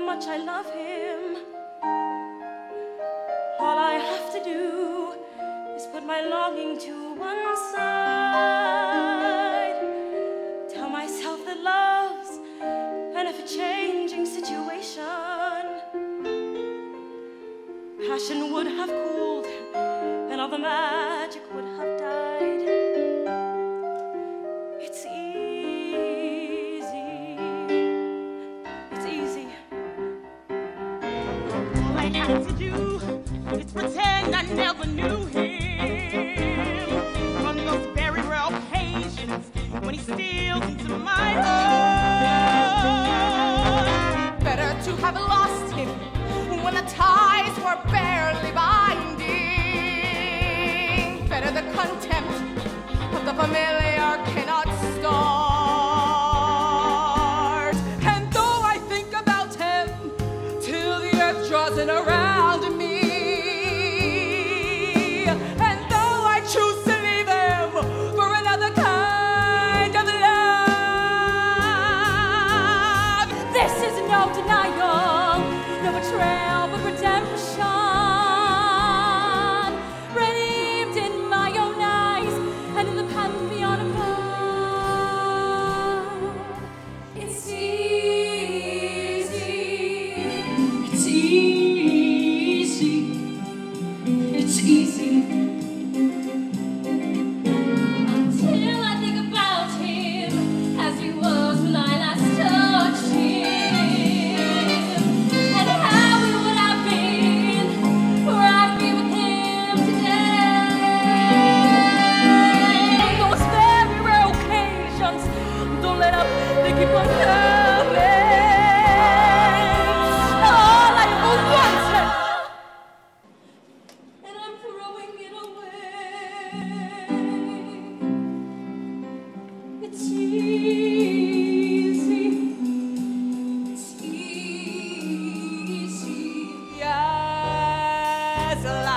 much I love him. All I have to do is put my longing to one side, tell myself that love's an ever-changing situation. Passion would have cooled and all the magic would have died. It's easy, it's easy. All I have to do is pretend I never knew him. On those very rare occasions when he steals into my heart. Better to have lost him when the ties were barely binding. Better the contempt of the familiar cannot start. And though I think about him till the earth draws in around me, and though I choose to leave him for another kind of love, this is no denial, no betrayal, but redemption, redeemed in my own eyes and in the pantheon above. It's easy, it's easy, it's easy. Until I think about him as he was when I last touched him, and how it would have been for I'd be with him today. Those very rare occasions, don't let up, they keep on coming. All I ever wanted, and I'm throwing it away. It's easy, it's easy. Yes,